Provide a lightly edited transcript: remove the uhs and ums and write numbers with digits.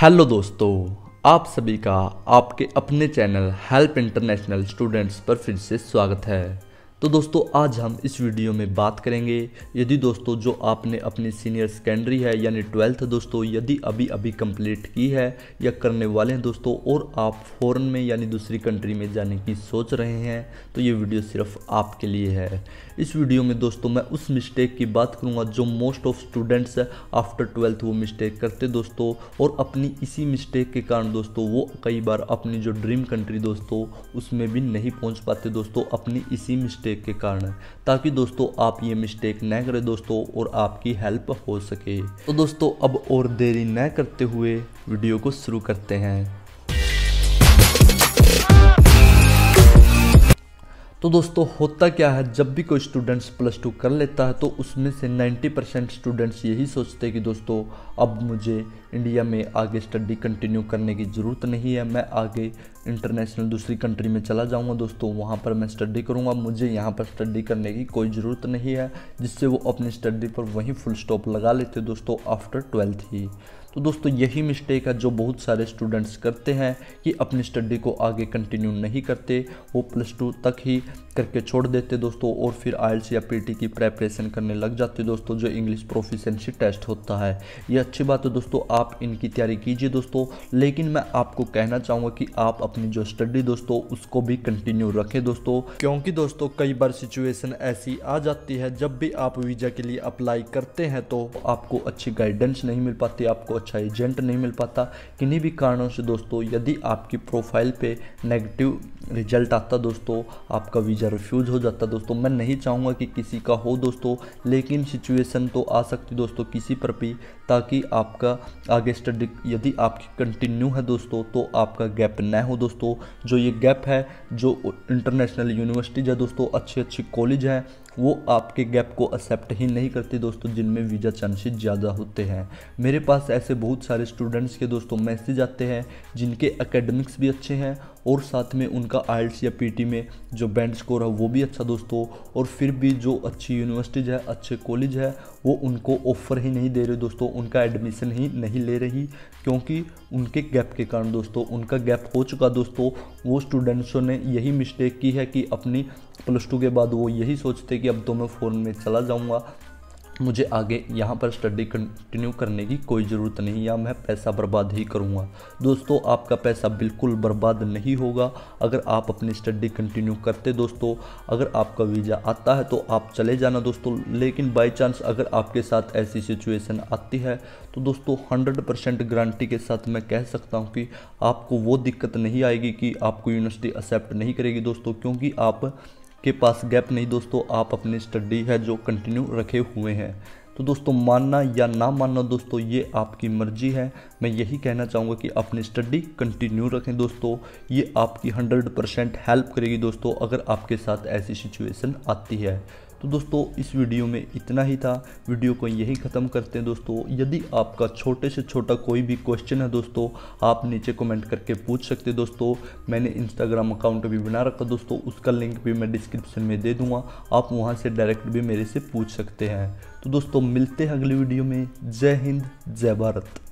Hello दोस्तों, आप सभी का आपके अपने चैनल हेल्प इंटरनेशनल स्टूडेंट्स पर फिर से स्वागत है। तो दोस्तों आज हम इस वीडियो में बात करेंगे, यदि दोस्तों जो आपने अपनी सीनियर सेकेंडरी है यानी 12th दोस्तों यदि अभी अभी कंप्लीट की है या करने वाले हैं दोस्तों और आप फॉरेन में यानी दूसरी कंट्री में जाने की सोच रहे हैं तो ये वीडियो सिर्फ आपके लिए है। इस वीडियो में दोस्तों मैं उस मिस्टेक की बात करूंगा जो most of students after 12th वो मिस्टेक करते दोस्तों, और अपनी इसी मिस्टेक के कारण दोस्तों वो कई बार अपनी जो ड्रीम कंट्री दोस्तों उसमें भी नहीं पहुंच पाते दोस्तों अपनी इसी मिस्टेक के कारण। ताकि दोस्तों आप ये मिस्टेक न करें दोस्तों और आपकी हेल्प हो सके। तो दोस्तों अब और देरी न करते हुए वीडियो को शुरू करते हैं। तो दोस्तों होता क्या है, जब भी कोई स्टूडेंट्स +2 कर लेता है तो उसमें से 90% स्टूडेंट्स यही सोचते हैं कि दोस्तों अब मुझे इंडिया में आगे स्टडी कंटिन्यू करने की ज़रूरत नहीं है, मैं आगे इंटरनेशनल दूसरी कंट्री में चला जाऊंगा दोस्तों, वहां पर मैं स्टडी करूंगा, मुझे यहां पर स्टडी करने की कोई ज़रूरत नहीं है, जिससे वो अपनी स्टडी पर वहीं फुल स्टॉप लगा लेते दोस्तों आफ्टर 12th ही। तो दोस्तों यही मिस्टेक है जो बहुत सारे स्टूडेंट्स करते हैं कि अपनी स्टडी को आगे कंटिन्यू नहीं करते, वो +2 तक ही करके छोड़ देते दोस्तों और फिर आइल्स या पीटी की प्रेपरेशन करने लग जाते दोस्तों, जो इंग्लिश प्रोफिशिएंसी टेस्ट होता है। ये अच्छी बात है दोस्तों, आप इनकी तैयारी कीजिए दोस्तों, लेकिन मैं आपको कहना चाहूँगा कि आप अपनी जो स्टडी दोस्तों उसको भी कंटिन्यू रखें दोस्तों, क्योंकि दोस्तों कई बार सिचुएशन ऐसी आ जाती है जब भी आप वीज़ा के लिए अप्लाई करते हैं तो आपको अच्छी गाइडेंस नहीं मिल पाती, आपको अच्छा एजेंट नहीं मिल पाता। किन्हीं भी कारणों से दोस्तों यदि आपकी प्रोफाइल पे नेगेटिव रिजल्ट आता दोस्तों, आपका वीज़ा रिफ्यूज़ हो जाता दोस्तों। मैं नहीं चाहूँगा कि किसी का हो दोस्तों, लेकिन सिचुएशन तो आ सकती दोस्तों किसी पर भी, ताकि आपका आगे स्टडी यदि आपकी कंटिन्यू है दोस्तों तो आपका गैप न हो दोस्तों। जो ये गैप है, जो इंटरनेशनल यूनिवर्सिटीज़ है दोस्तों, अच्छी अच्छी कॉलेज हैं, वो आपके गैप को एक्सेप्ट ही नहीं करती दोस्तों जिनमें वीज़ा चांसेस ज़्यादा होते हैं। मेरे पास ऐसे बहुत सारे स्टूडेंट्स के दोस्तों मैसेज आते हैं जिनके एकेडमिक्स भी अच्छे हैं और साथ में उनका आइल्स या पीटी में जो बैंड स्कोर है वो भी अच्छा दोस्तों, और फिर भी जो अच्छी यूनिवर्सिटीज़ है, अच्छे कॉलेज है, वो उनको ऑफ़र ही नहीं दे रहे दोस्तों, उनका एडमिशन ही नहीं ले रही, क्योंकि उनके गैप के कारण दोस्तों। उनका गैप हो चुका दोस्तों। वो स्टूडेंट्सों ने यही मिस्टेक की है कि अपनी +2 के बाद वो यही सोचते कि अब तो मैं फॉरेन में चला जाऊंगा, मुझे आगे यहाँ पर स्टडी कंटिन्यू करने की कोई ज़रूरत नहीं, या मैं पैसा बर्बाद ही करूँगा। दोस्तों आपका पैसा बिल्कुल बर्बाद नहीं होगा अगर आप अपनी स्टडी कंटिन्यू करते दोस्तों। अगर आपका वीज़ा आता है तो आप चले जाना दोस्तों, लेकिन बाई चांस अगर आपके साथ ऐसी सिचुएशन आती है तो दोस्तों 100% गारंटी के साथ मैं कह सकता हूँ कि आपको वो दिक्कत नहीं आएगी कि आपको यूनिवर्सिटी एक्सेप्ट नहीं करेगी दोस्तों, क्योंकि आप के पास गैप नहीं दोस्तों, आप अपनी स्टडी है जो कंटिन्यू रखे हुए हैं। तो दोस्तों मानना या ना मानना दोस्तों ये आपकी मर्जी है। मैं यही कहना चाहूँगा कि अपनी स्टडी कंटिन्यू रखें दोस्तों, ये आपकी 100% हेल्प करेगी दोस्तों अगर आपके साथ ऐसी सिचुएशन आती है। तो दोस्तों इस वीडियो में इतना ही था, वीडियो को यही ख़त्म करते हैं दोस्तों। यदि आपका छोटे से छोटा कोई भी क्वेश्चन है दोस्तों, आप नीचे कमेंट करके पूछ सकते हैं दोस्तों। मैंने इंस्टाग्राम अकाउंट भी बना रखा दोस्तों, उसका लिंक भी मैं डिस्क्रिप्शन में दे दूँगा, आप वहाँ से डायरेक्ट भी मेरे से पूछ सकते हैं। तो दोस्तों मिलते हैं अगली वीडियो में। जय हिंद, जय भारत।